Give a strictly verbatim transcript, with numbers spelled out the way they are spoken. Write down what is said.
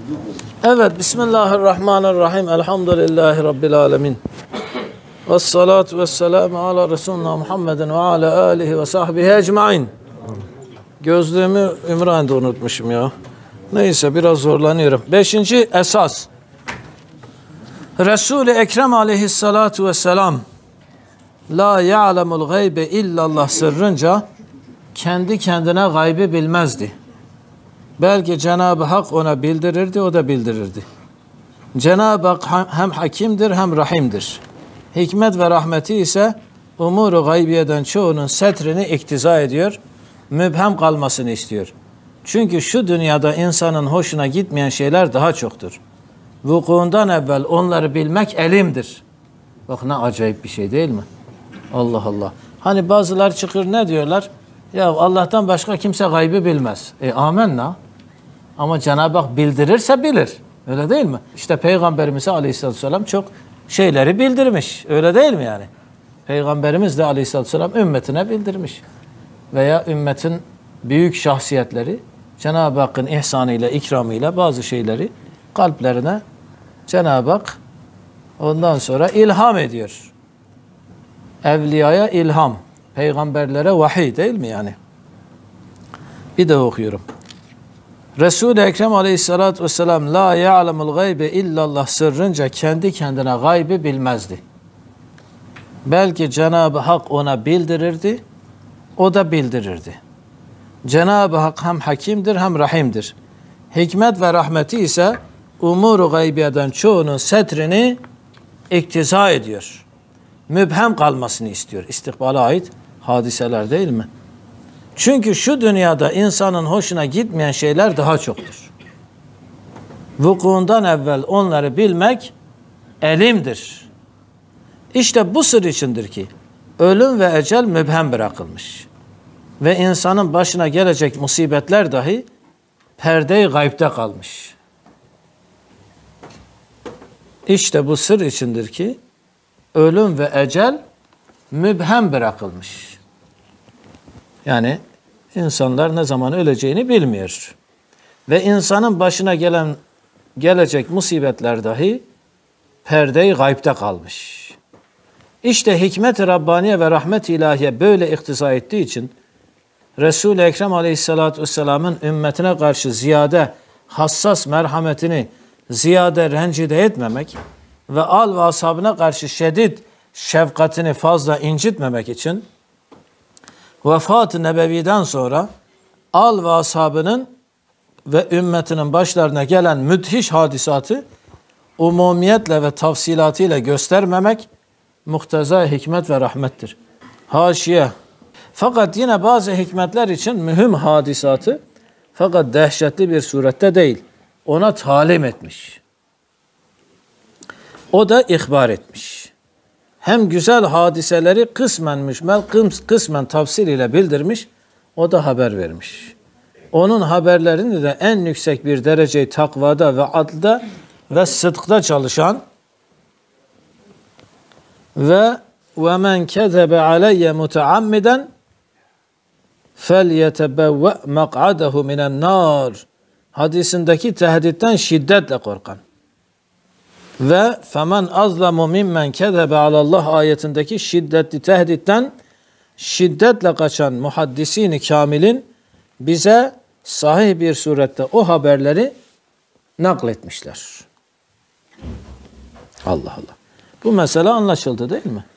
Evet, Bismillahirrahmanirrahim. Elhamdülillahi Rabbil alemin. Vessalatu vesselamu ala Resulina Muhammedin ve ala alihi ve sahbihi ecmain. Gözlüğümü Ümraniye'de unutmuşum ya. Neyse, biraz zorlanıyorum. Beşinci esas. Resul-i Ekrem aleyhissalatu vesselam la ya'lemul gaybe illallah sırrınca kendi kendine gaybi bilmezdi. Belki Cenab-ı Hak ona bildirirdi, o da bildirirdi. Cenab-ı Hak hem hakimdir hem rahimdir. Hikmet ve rahmeti ise umuru gaybiyeden çoğunun setrini iktiza ediyor, mübhem kalmasını istiyor. Çünkü şu dünyada insanın hoşuna gitmeyen şeyler daha çoktur. Vukuundan evvel onları bilmek elimdir. Bak ne acayip bir şey değil mi? Allah Allah. Hani bazılar çıkır ne diyorlar? Ya Allah'tan başka kimse gaybı bilmez. E amenna. Ama Cenab-ı Hak bildirirse bilir. Öyle değil mi? İşte Peygamberimiz Aleyhisselatü Vesselam çok şeyleri bildirmiş. Öyle değil mi yani? Peygamberimiz de Aleyhisselatü Vesselam ümmetine bildirmiş. Veya ümmetin büyük şahsiyetleri Cenab-ı Hakk'ın ihsanıyla, ikramıyla bazı şeyleri kalplerine Cenab-ı Hak ondan sonra ilham ediyor. Evliyaya ilham, peygamberlere vahiy değil mi yani? Bir de okuyorum. Resul-i Ekrem aleyhissalatü vesselam la ya'lemul gaybe illallah sırrınca kendi kendine gaybi bilmezdi. Belki Cenab-ı Hak ona bildirirdi, o da bildirirdi. Cenab-ı Hak hem hakimdir hem rahimdir. Hikmet ve rahmeti ise umuru gaybiyeden çoğunun setrini iktiza ediyor. Mübhem kalmasını istiyor. İstikbala ait hadiseler değil mi? Çünkü şu dünyada insanın hoşuna gitmeyen şeyler daha çoktur. Vukuundan evvel onları bilmek elimdir. İşte bu sır içindir ki ölüm ve ecel mübhem bırakılmış. Ve insanın başına gelecek musibetler dahi perde-i gaybte kalmış. İşte bu sır içindir ki ölüm ve ecel mübhem bırakılmış. Yani insanlar ne zaman öleceğini bilmiyor. Ve insanın başına gelen gelecek musibetler dahi perde-i gaybte kalmış. İşte hikmet-i Rabbaniye ve rahmet-i ilahiye böyle iktiza ettiği için Resul-i Ekrem aleyhissalatü vesselamın ümmetine karşı ziyade hassas merhametini ziyade rencide etmemek ve al ve ashabına karşı şiddet şefkatini fazla incitmemek için vefat-ı nebeviden sonra al ve ashabının ve ümmetinin başlarına gelen müthiş hadisatı umumiyetle ve tafsilatıyla göstermemek mukteza hikmet ve rahmettir. Haşiye. Fakat yine bazı hikmetler için mühim hadisatı fakat dehşetli bir surette değil, ona talim etmiş. O da ihbar etmiş. Hem güzel hadiseleri kısmen müşmel, kısmen tafsir ile bildirmiş, o da haber vermiş. Onun haberlerini de en yüksek bir dereceyi takvada ve adlda ve sıdkta çalışan ve ve men kezebe aleyye muteammiden felyetebevve mak'adehu minen nar hadisindeki tehditten şiddetle korkan ve femen azlamu mimmen kezebe alallah ayetindeki şiddetli tehditten şiddetle kaçan muhaddisini kamilin bize sahih bir surette o haberleri nakletmişler. Allah Allah. Bu mesele anlaşıldı değil mi?